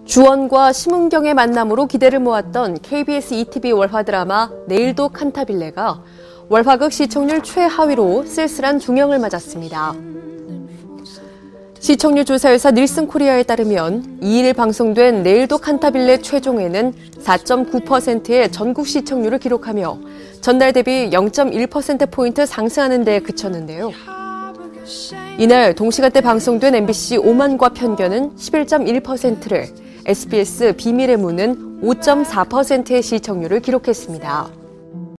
주원과 심은경의 만남으로 기대를 모았던 KBS ETV 월화 드라마 내일도 칸타빌레가 월화극 시청률 최하위로 쓸쓸한 중형을 맞았습니다. 시청률 조사회사 닐슨코리아에 따르면 2일 방송된 내일도 칸타빌레 최종회는 4.9%의 전국 시청률을 기록하며 전날 대비 0.1%포인트 상승하는 데 그쳤는데요. 이날 동시간대 방송된 MBC 오만과 편견은 11.1%를, SBS 비밀의 문은 5.4%의 시청률을 기록했습니다.